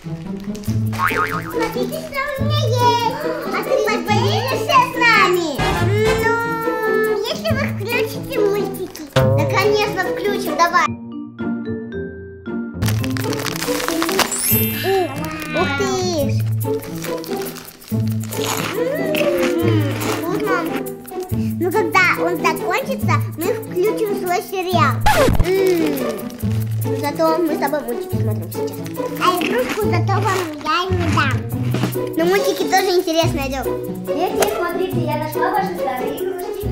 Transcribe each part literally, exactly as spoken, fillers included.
Смотрите, что у меня есть. А ты поделишься с нами? Ну, если вы включите мультики. Да, конечно, включим, давай. Ух ты ж. Вкусно. Ну, когда он закончится, мы включим свой сериал. Зато мы с тобой мультики смотрим сейчас. А игрушку зато вам я не дам. Но мультики тоже интересно, идем. Дети, смотрите, я нашла ваши старые игрушки.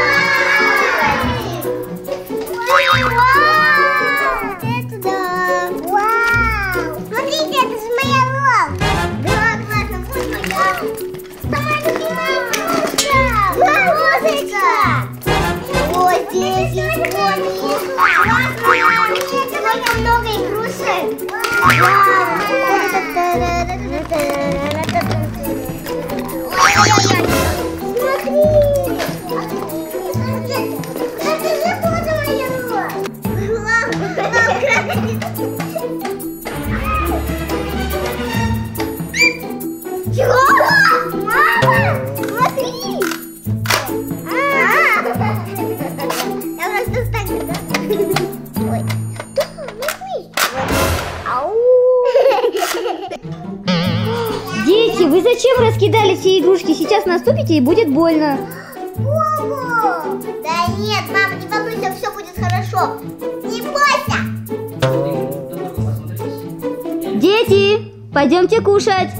Это да. Вау! Смотрите, это же моя лол. Да, классно, вот моя. Самая любимая игрушка. Музыка. Ой, здесь есть кони. Сколько много игрушек. Дети, вы зачем раскидали все игрушки? Сейчас наступите и будет больно. Бобу! Да нет, мама, не волнуйся, все будет хорошо. Не бойся! Дети, пойдемте кушать.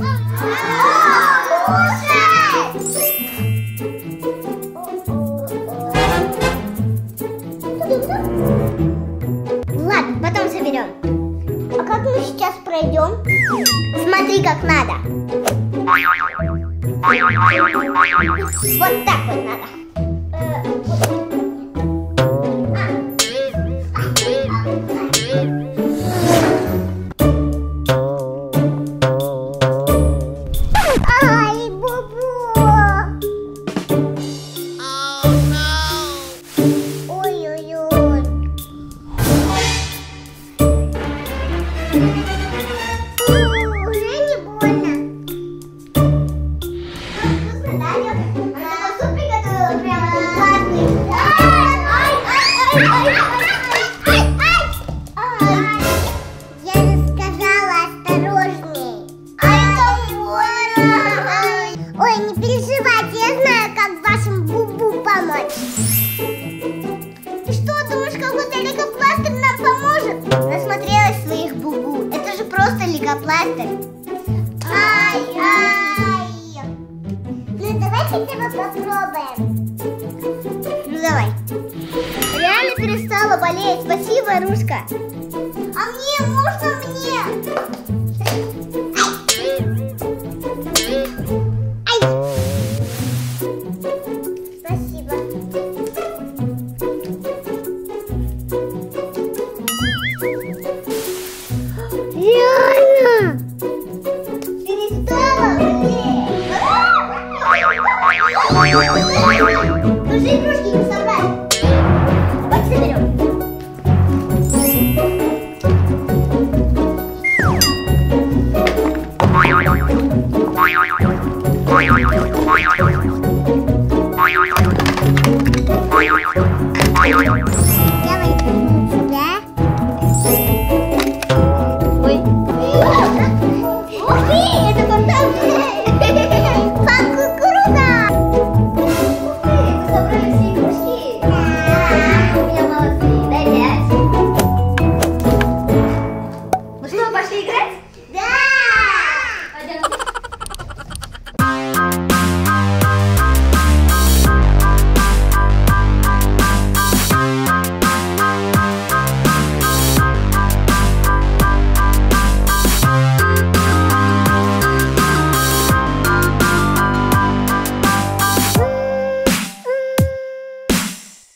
Ладно, потом соберем. А как мы сейчас пройдем? Смотри, как надо. Вот так вот надо. Ай, Бубу! Ой-ой-ой. Уже не больно. Вкусно, да, Лёка? Она такой суп приготовила, прямо классный. Ай, ай, ай, ай, ай, ай. Я же сказала осторожней. Ай, как больно. Ой, не переживайте, я знаю, как вашему Бубу помочь. Ты что, думаешь, какой-то лейкопластырь нам поможет? Насмотрелась своих Бубу. Это же просто лейкопластырь. Ай-ай! Ну давай хотя бы попробуем. Ну давай. Реально перестала болеть. Спасибо, Рушка. А мне, можно мне?